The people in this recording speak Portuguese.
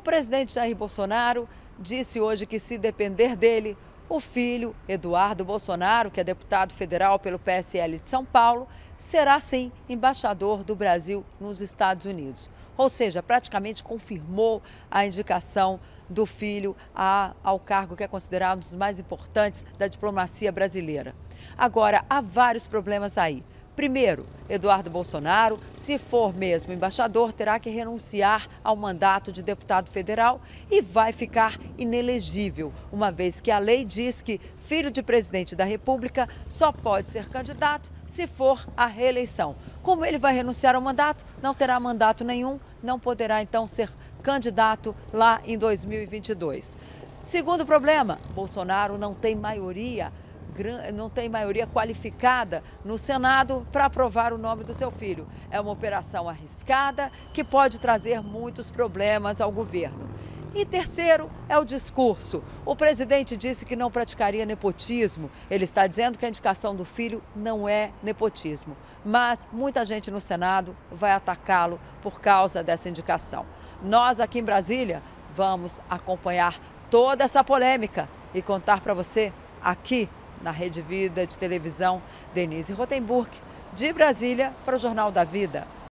presidente Jair Bolsonaro disse hoje que, se depender dele, o filho, Eduardo Bolsonaro, que é deputado federal pelo PSL de São Paulo, será sim embaixador do Brasil nos Estados Unidos. Ou seja, praticamente confirmou a indicação do filho ao cargo que é considerado um dos mais importantes da diplomacia brasileira. Agora, há vários problemas aí. Primeiro, Eduardo Bolsonaro, se for mesmo embaixador, terá que renunciar ao mandato de deputado federal e vai ficar inelegível, uma vez que a lei diz que filho de presidente da República só pode ser candidato se for à reeleição. Como ele vai renunciar ao mandato, não terá mandato nenhum, não poderá então ser candidato lá em 2022. Segundo problema, Bolsonaro não tem maioria qualificada no Senado para aprovar o nome do seu filho. É uma operação arriscada que pode trazer muitos problemas ao governo. E terceiro é o discurso. O presidente disse que não praticaria nepotismo. Ele está dizendo que a indicação do filho não é nepotismo. Mas muita gente no Senado vai atacá-lo por causa dessa indicação. Nós aqui em Brasília vamos acompanhar toda essa polêmica e contar para você aqui na Rede Vida de televisão, Denise Rotenburg, de Brasília para o Jornal da Vida.